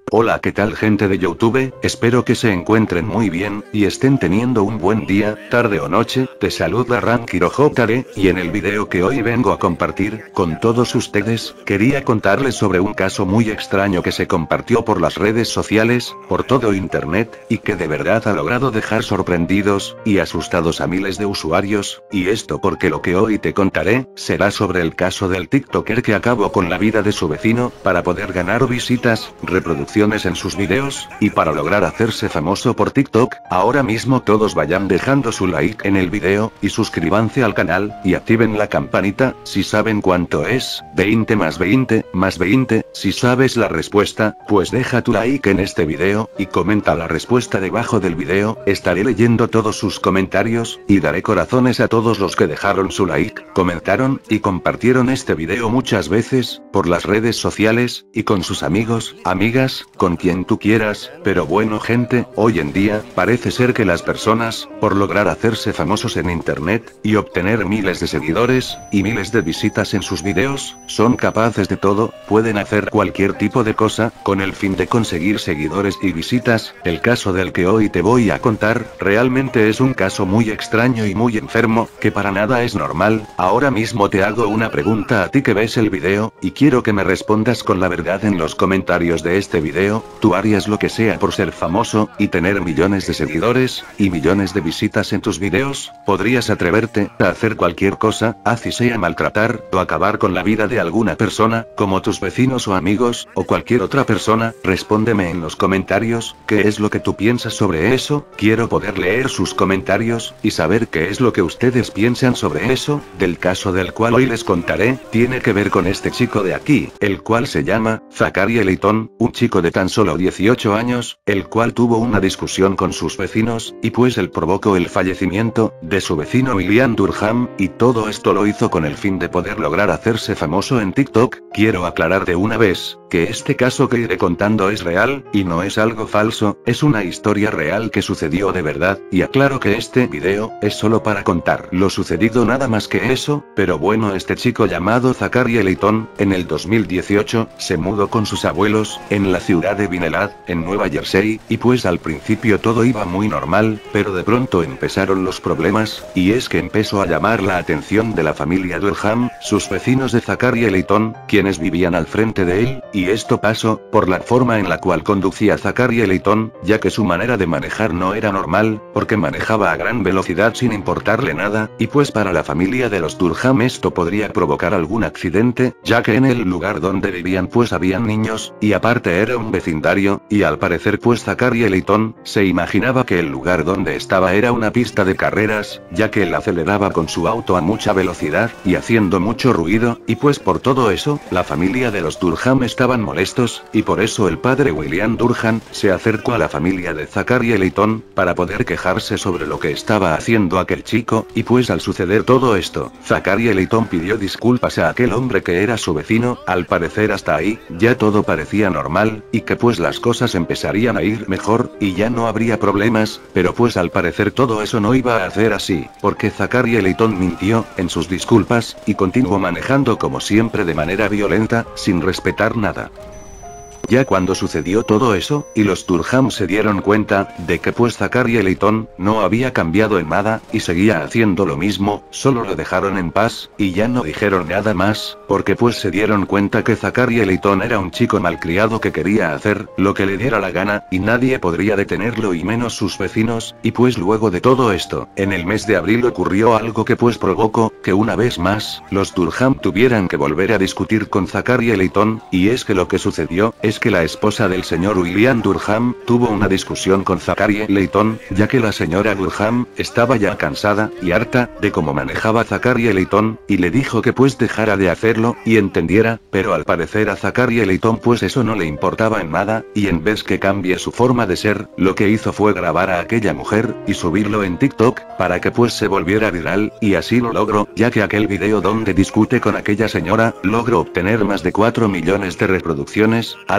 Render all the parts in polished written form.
Hola, ¿qué tal gente de YouTube? Espero que se encuentren muy bien, y estén teniendo un buen día, tarde o noche. Te saluda Rankiro JD, y en el video que hoy vengo a compartir, con todos ustedes, quería contarles sobre un caso muy extraño que se compartió por las redes sociales, por todo internet, y que de verdad ha logrado dejar sorprendidos, y asustados a miles de usuarios, y esto porque lo que hoy te contaré, será sobre el caso del TikToker que acabó con la vida de su vecino, para poder ganar visitas, reproducciones en sus videos, y para lograr hacerse famoso por TikTok. Ahora mismo todos vayan dejando su like en el video, y suscríbanse al canal, y activen la campanita, si saben cuánto es, 20 más 20, más 20, si sabes la respuesta, pues deja tu like en este video, y comenta la respuesta debajo del video. Estaré leyendo todos sus comentarios, y daré corazones a todos los que dejaron su like, comentaron, y compartieron este video muchas veces, por las redes sociales, y con sus amigos, amigas, con quien tú quieras. Pero bueno gente, hoy en día, parece ser que las personas, por lograr hacerse famosos en internet, y obtener miles de seguidores, y miles de visitas en sus videos, son capaces de todo, pueden hacer cualquier tipo de cosa, con el fin de conseguir seguidores y visitas. El caso del que hoy te voy a contar, realmente es un caso muy extraño y muy enfermo, que para nada es normal. Ahora mismo te hago una pregunta a ti que ves el video, y quiero que me respondas con la verdad en los comentarios de este video. ¿Tú harías lo que sea por ser famoso, y tener millones de seguidores, y millones de visitas en tus videos? ¿Podrías atreverte a hacer cualquier cosa, así sea maltratar, o acabar con la vida de alguna persona, como tus vecinos o amigos, o cualquier otra persona? Respóndeme en los comentarios, ¿qué es lo que tú piensas sobre eso? Quiero poder leer sus comentarios, y saber qué es lo que ustedes piensan sobre eso. Del caso del cual hoy les contaré, tiene que ver con este chico de aquí, el cual se llama Zachary Layton, un chico de tan solo 18 años, el cual tuvo una discusión con sus vecinos, y pues él provocó el fallecimiento de su vecino William Durham, y todo esto lo hizo con el fin de poder lograr hacerse famoso en TikTok. Quiero aclarar de una vez, que este caso que iré contando es real, y no es algo falso, es una historia real que sucedió de verdad, y aclaro que este video, es solo para contar lo sucedido, nada más que eso. Pero bueno, este chico llamado Zachary Layton, en el 2018, se mudó con sus abuelos, en la ciudad de Vinelad, en Nueva Jersey, y pues al principio todo iba muy normal, pero de pronto empezaron los problemas, y es que empezó a llamar la atención de la familia Durham, sus vecinos de Zachary Layton, quienes vivían al frente de él, y esto pasó por la forma en la cual conducía Zachary Layton, ya que su manera de manejar no era normal, porque manejaba a gran velocidad sin importarle nada, y pues para la familia de los Durham esto podría provocar algún accidente, ya que en el lugar donde vivían pues habían niños, y aparte era un vecindario, y al parecer pues Zachary Layton se imaginaba que el lugar donde estaba era una pista de carreras, ya que él aceleraba con su auto a mucha velocidad, y haciendo mucho ruido, y pues por todo eso, la familia de los Durham estaban molestos, y por eso el padre William Durham se acercó a la familia de Zachary Layton, para poder quejarse sobre lo que estaba haciendo aquel chico, y pues al suceder todo esto, Zachary Layton pidió disculpas a aquel hombre que era su vecino. Al parecer hasta ahí, ya todo parecía normal, y que pues las cosas empezarían a ir mejor, y ya no habría problemas, pero pues al parecer todo eso no iba a hacer así, porque Zachary Layton mintió en sus disculpas, y continuó manejando como siempre de manera violenta, sin respetar nada. Ya cuando sucedió todo eso, y los Durham se dieron cuenta, de que pues Zachary Layton no había cambiado en nada, y seguía haciendo lo mismo, solo lo dejaron en paz, y ya no dijeron nada más, porque pues se dieron cuenta que Zachary Layton era un chico malcriado que quería hacer lo que le diera la gana, y nadie podría detenerlo y menos sus vecinos. Y pues luego de todo esto, en el mes de abril ocurrió algo que pues provocó que una vez más, los Durham tuvieran que volver a discutir con Zachary Layton, y es que lo que sucedió es que la esposa del señor William Durham tuvo una discusión con Zachary Layton, ya que la señora Durham estaba ya cansada y harta de cómo manejaba Zachary Layton, y le dijo que pues dejara de hacerlo y entendiera, pero al parecer a Zachary Layton pues eso no le importaba en nada, y en vez que cambie su forma de ser, lo que hizo fue grabar a aquella mujer y subirlo en TikTok para que pues se volviera viral, y así lo logró, ya que aquel video donde discute con aquella señora logró obtener más de 4 millones de reproducciones, algo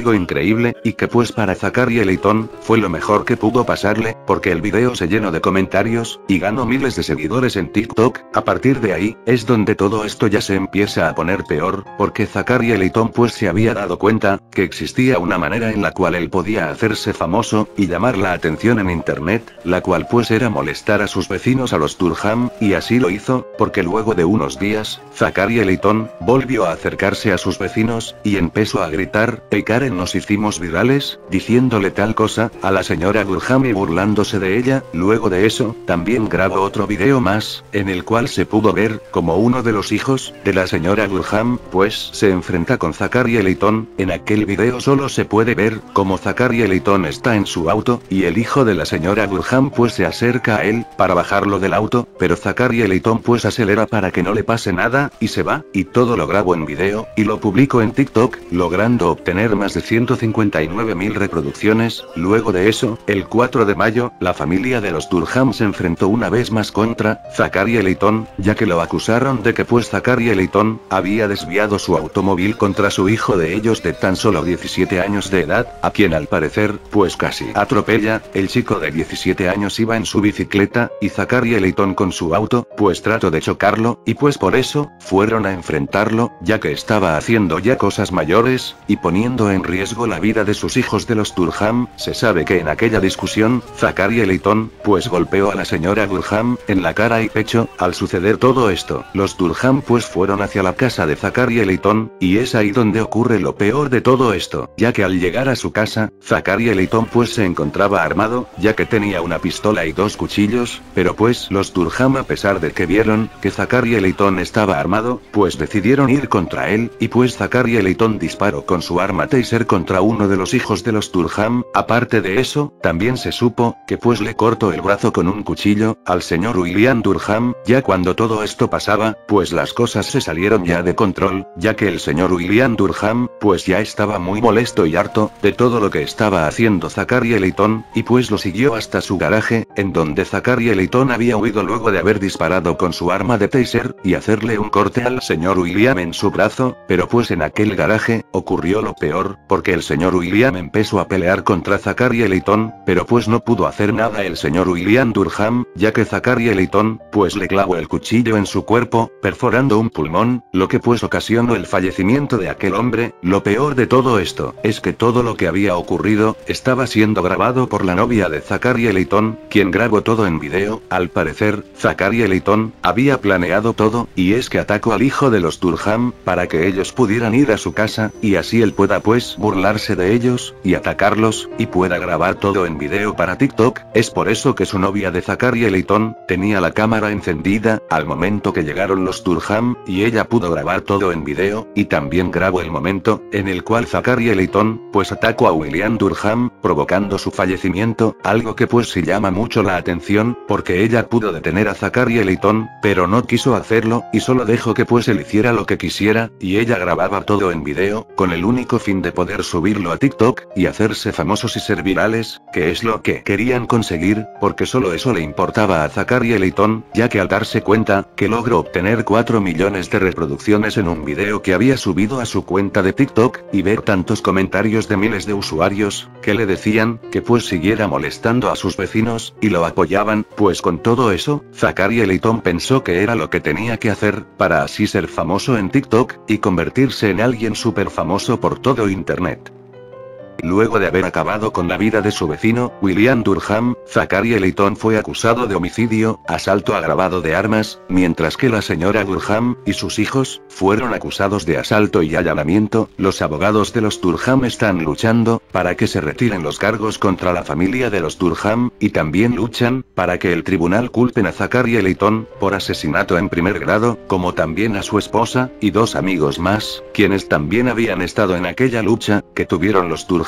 algo increíble, y que pues para Zachary Layton, fue lo mejor que pudo pasarle, porque el video se llenó de comentarios, y ganó miles de seguidores en TikTok. A partir de ahí, es donde todo esto ya se empieza a poner peor, porque Zachary Layton pues se había dado cuenta, que existía una manera en la cual él podía hacerse famoso, y llamar la atención en internet, la cual pues era molestar a sus vecinos a los Durham, y así lo hizo, porque luego de unos días, Zachary Layton, volvió a acercarse a sus vecinos, y empezó a gritar, "Hey Karen, nos hicimos virales", diciéndole tal cosa, a la señora Durham y burlándose de ella. Luego de eso, también grabó otro video más, en el cual se pudo ver, como uno de los hijos, de la señora Durham, pues se enfrenta con Zachary Layton. En aquel video solo se puede ver, como Zachary Layton está en su auto, y el hijo de la señora Durham pues se acerca a él, para bajarlo del auto, pero Zachary Layton pues acelera para que no le pase nada, y se va, y todo lo grabo en video, y lo publico en TikTok, logrando obtener más de 159.000 reproducciones. Luego de eso, el 4 de mayo, la familia de los Durham se enfrentó una vez más contra Zachary Layton, ya que lo acusaron de que pues Zachary Layton había desviado su automóvil contra su hijo de ellos de tan solo 17 años de edad, a quien al parecer, pues casi atropella. El chico de 17 años iba en su bicicleta, y Zachary Layton con su auto, pues trató de chocarlo, y pues por eso, fueron a enfrentarlo, ya que estaba haciendo ya cosas mayores, y poniendo en riesgo la vida de sus hijos de los Durham. Se sabe que en aquella discusión, Zachary Layton, pues golpeó a la señora Durham, en la cara y pecho. Al suceder todo esto, los Durham pues fueron hacia la casa de Zachary Layton, y es ahí donde ocurre lo peor de todo esto, ya que al llegar a su casa, Zachary Layton pues se encontraba armado, ya que tenía una pistola y 2 cuchillos, pero pues los Durham, a pesar de que vieron que Zachary Layton estaba armado, pues decidieron ir contra él, y pues Zachary Layton disparó con su arma taser contra uno de los hijos de los Durham. Aparte de eso, también se supo, que pues le cortó el brazo con un cuchillo, al señor William Durham. Ya cuando todo esto pasaba, pues las cosas se salieron ya de control, ya que el señor William Durham, pues ya estaba muy molesto y harto, de todo lo que estaba haciendo Zachary Layton, y pues lo siguió hasta su garaje, en donde Zachary Layton había huido luego de haber disparado con su arma de taser, y hacerle un corte al señor William en su brazo. Pero pues en aquel garaje, ocurrió lo peor, porque el señor William empezó a pelear contra Zachary Layton, pero pues no pudo hacer nada el señor William Durham, ya que Zachary Layton, pues le clavó el cuchillo en su cuerpo, perforando un pulmón, lo que pues ocasionó el fallecimiento de aquel hombre. Lo peor de todo esto, es que todo lo que había ocurrido, estaba siendo grabado por la novia de Zachary Layton, quien grabó todo en video. Al parecer, Zachary Layton había planeado todo, y es que atacó al hijo de los Durham, para que ellos pudieran ir a su casa, y así él pueda pues burlarse de ellos, y atacarlos, y pueda grabar todo en video para TikTok. Es por eso que su novia de Zachary Layton, tenía la cámara encendida, al momento que llegaron los Durham, y ella pudo grabar todo en video, y también grabó el momento, en el cual Zachary Layton, pues atacó a William Durham, provocando su fallecimiento, algo que pues sí llama mucho la atención, porque ella pudo detener a Zachary Layton, pero no quiso hacerlo, y solo dejó que pues él hiciera lo que quisiera, y ella grababa todo en video, con el único fin de poder subirlo a TikTok, y hacerse famosos y ser virales, que es lo que querían conseguir, porque solo eso le importaba a Zachary Layton, ya que al darse cuenta, que logró obtener 4 millones de reproducciones en un video que había subido a su cuenta de TikTok, y ver tantos comentarios de miles de usuarios, que le decían, que pues siguiera molestando a sus vecinos, y lo apoyaban, pues con todo eso, Zachary Layton pensó que era lo que tenía que hacer, para así ser famoso en TikTok, y convertirse en alguien súper famoso por todo internet. Luego de haber acabado con la vida de su vecino, William Durham, Zachary Layton fue acusado de homicidio, asalto agravado de armas, mientras que la señora Durham, y sus hijos, fueron acusados de asalto y allanamiento. Los abogados de los Durham están luchando, para que se retiren los cargos contra la familia de los Durham, y también luchan, para que el tribunal culpen a Zachary Layton, por asesinato en primer grado, como también a su esposa, y 2 amigos más, quienes también habían estado en aquella lucha, que tuvieron los Durham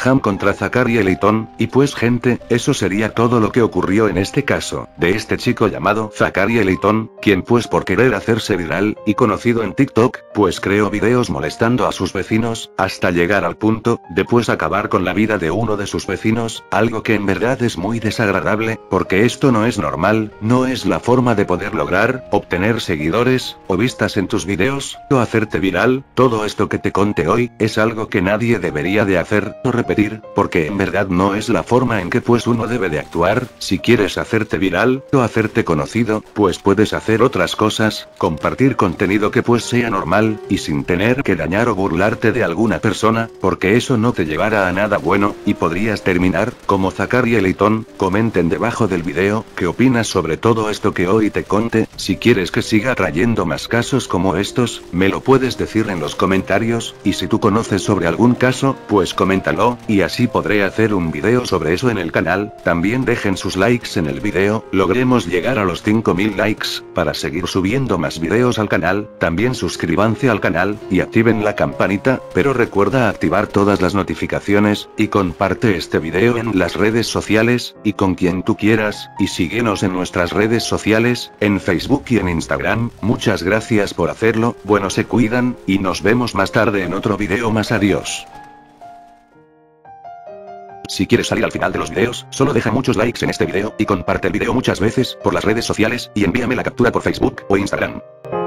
Abraham contra Zachary Layton, y pues gente, eso sería todo lo que ocurrió en este caso, de este chico llamado Zachary Layton, quien pues por querer hacerse viral, y conocido en TikTok, pues creó videos molestando a sus vecinos, hasta llegar al punto, de pues acabar con la vida de uno de sus vecinos, algo que en verdad es muy desagradable, porque esto no es normal, no es la forma de poder lograr, obtener seguidores, o vistas en tus videos, o hacerte viral. Todo esto que te conté hoy, es algo que nadie debería de hacer, o repetir, porque en verdad no es la forma en que pues uno debe de actuar. Si quieres hacerte viral, o hacerte conocido, pues puedes hacer otras cosas, compartir contenido que pues sea normal, y sin tener que dañar o burlarte de alguna persona, porque eso no te llevará a nada bueno, y podrías terminar, como Zachary Layton. Comenten debajo del video, qué opinas sobre todo esto que hoy te conté. Si quieres que siga trayendo más casos como estos, me lo puedes decir en los comentarios, y si tú conoces sobre algún caso, pues coméntalo, y así podré hacer un video sobre eso en el canal. También dejen sus likes en el video, logremos llegar a los 5000 likes, para seguir subiendo más videos al canal. También suscríbanse al canal, y activen la campanita, pero recuerda activar todas las notificaciones, y comparte este video en las redes sociales, y con quien tú quieras, y síguenos en nuestras redes sociales, en Facebook y en Instagram. Muchas gracias por hacerlo, bueno, se cuidan, y nos vemos más tarde en otro video más. Adiós. Si quieres salir al final de los videos, solo deja muchos likes en este video, y comparte el video muchas veces, por las redes sociales, y envíame la captura por Facebook o Instagram.